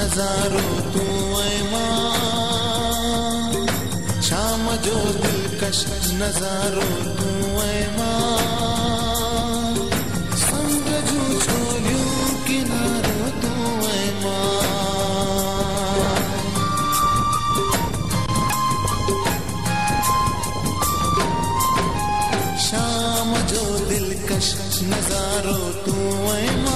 نظارو تو اے ماں، شام جو دلکش نظارو تو اے ماں، سنگ جو چھولیوں کنارو تو اے ماں، شام جو دلکش نظارو تو اے ماں،